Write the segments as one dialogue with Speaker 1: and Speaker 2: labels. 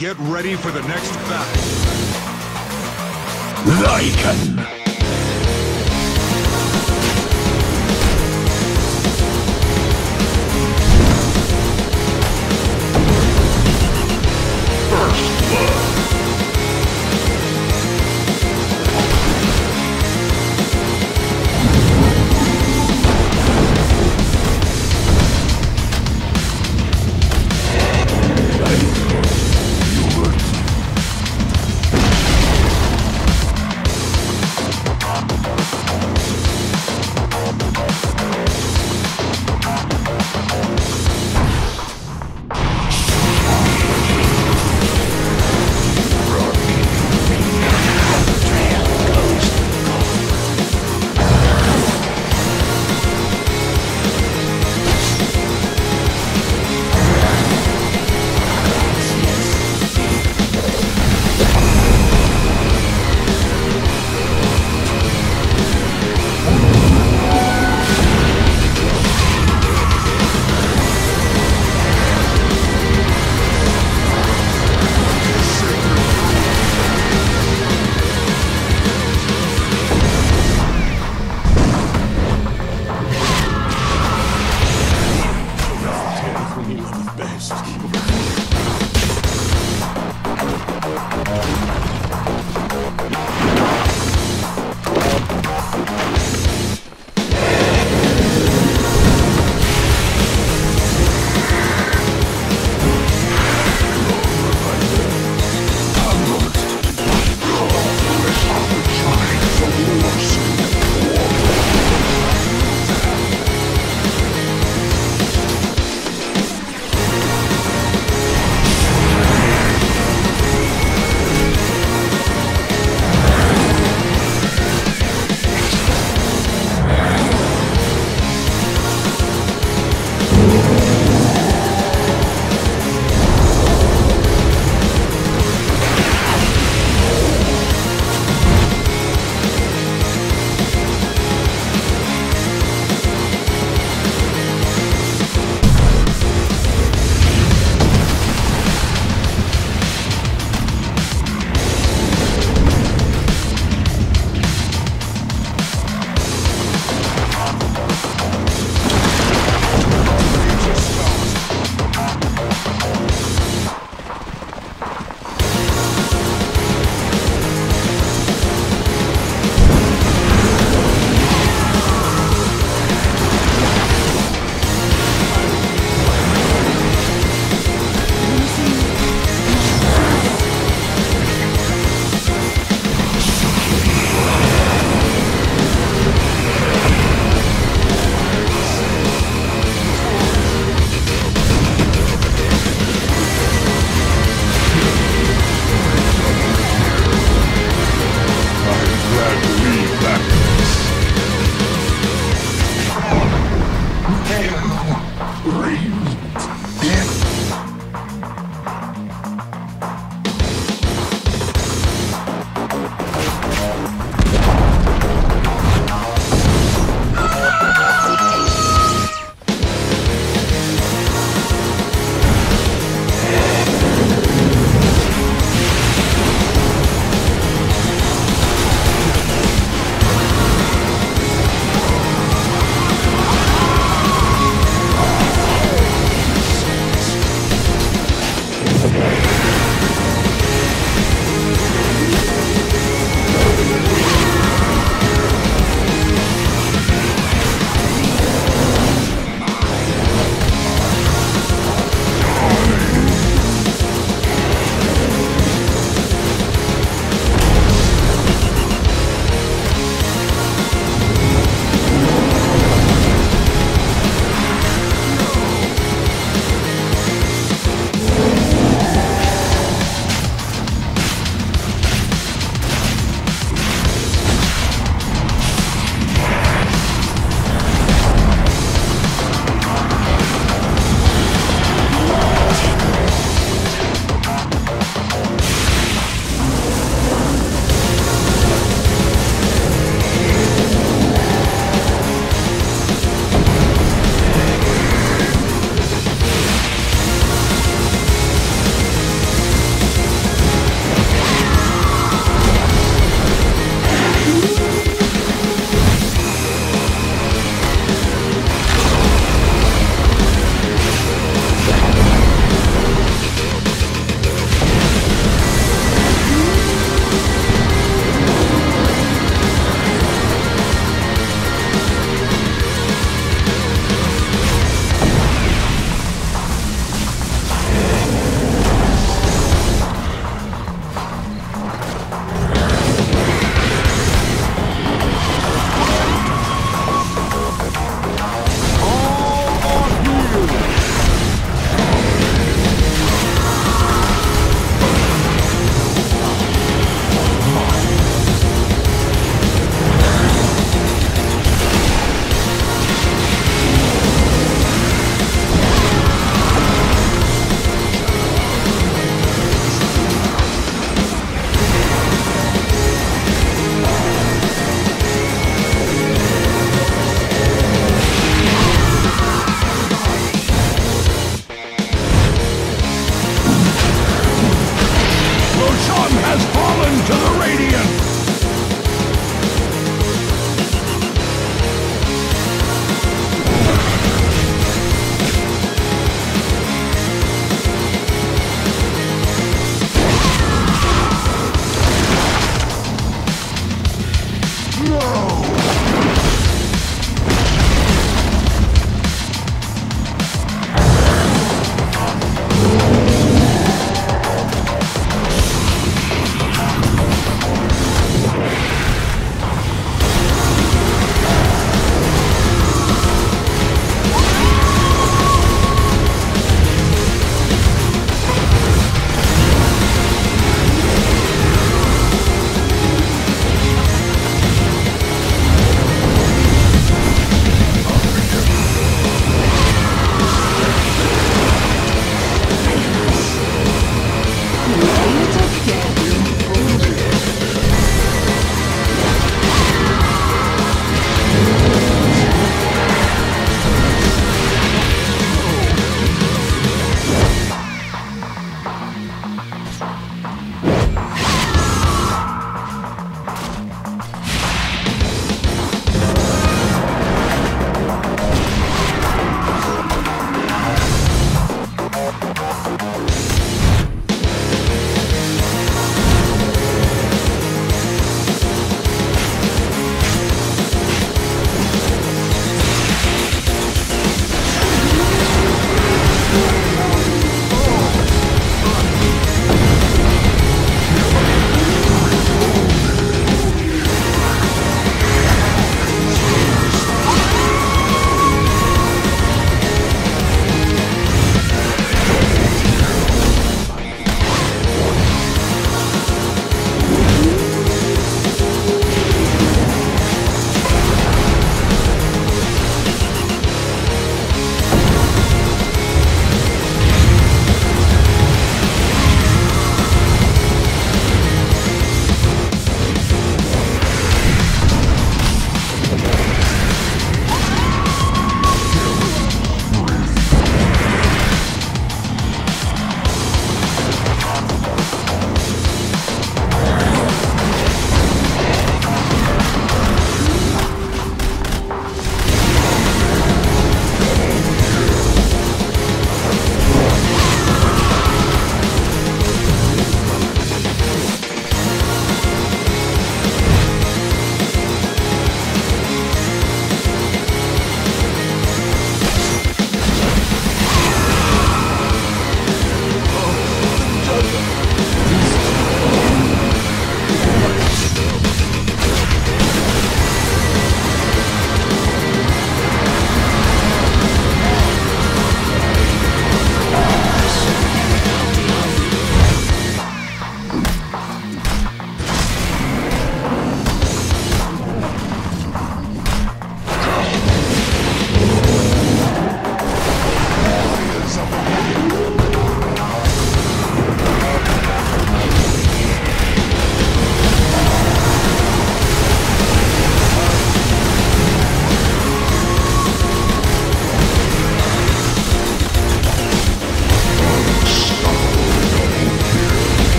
Speaker 1: Get ready for the next battle.
Speaker 2: Lycan! First blood.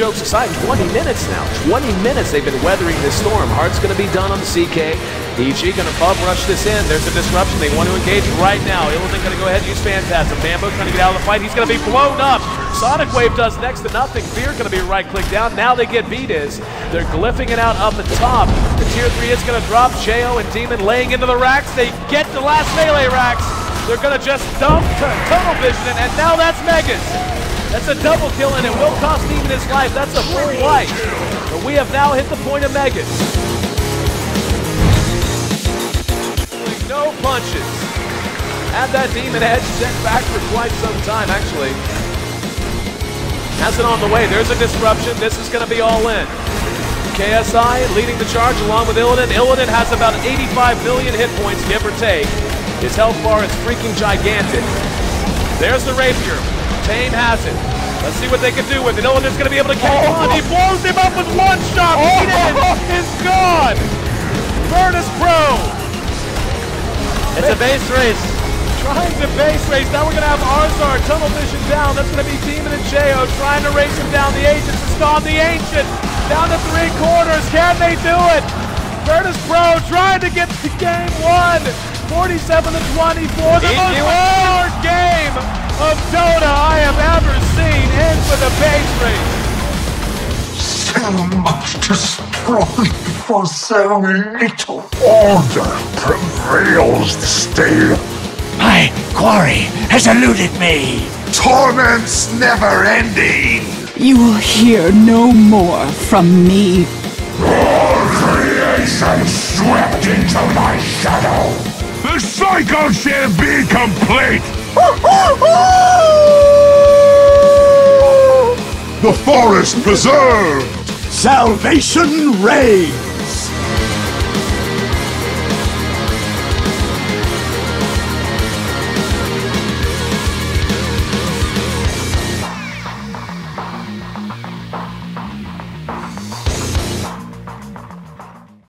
Speaker 3: jokes aside, 20 minutes now. 20 minutes they've been weathering this storm. Heart's going to be done on the CK. EG going to bum rush this in. There's a disruption. They want to engage right now. Illidan going to go ahead and use Phantasm. Bambo trying to get out of the fight. He's going to be blown up. Sonic Wave does next to nothing. Fear going to be right-click down. Now they get Vitas. They're glyphing it out up the top. The tier 3 is going to drop. Cheo and Demon laying into the racks. They get the last melee racks. They're going to just dump Tunnel Vision, and now that's Megas. That's a double kill, and it will cost Demon his life. That's a full life. But we have now hit the point of Megas. No punches. Had that Demon Edge set back for quite some time, actually. Has it on the way. There's a disruption. This is going to be all in. KSI leading the charge along with Illidan. Illidan has about 85 million hit points, give or take. His health bar is freaking gigantic. There's the Rapier. Tame has it. Let's see what they can do with it. Illidan's going to be able to catch on. He blows him up with one shot. Eden is gone. Virtus Pro.
Speaker 4: It's a base race.
Speaker 3: Trying to base race. Now we're going to have Arzar, Tunnel Vision down. That's going to be Demon and Cheo trying to race him down. The Ancients is gone. The Ancient down to 3/4. Can they do it? Virtus Pro trying to get to game 1. 47-24. The most hard game of Dota I have ever seen. Ends with a base race.
Speaker 2: So much destroyed for so little. Order prevails still.
Speaker 5: My quarry has eluded me.
Speaker 2: Torment's never ending.
Speaker 6: You will hear no more from me.
Speaker 2: All creation swept into my shadow. The cycle shall be complete. The forest preserved.
Speaker 5: Salvation reigns.